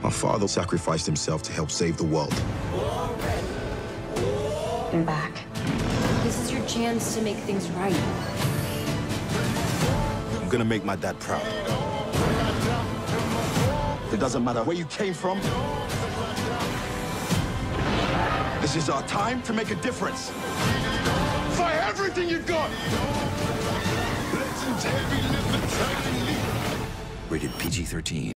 My father sacrificed himself to help save the world. I'm back. This is your chance to make things right. I'm gonna make my dad proud. It doesn't matter where you came from. This is our time to make a difference. Fire everything you got! Rated PG-13.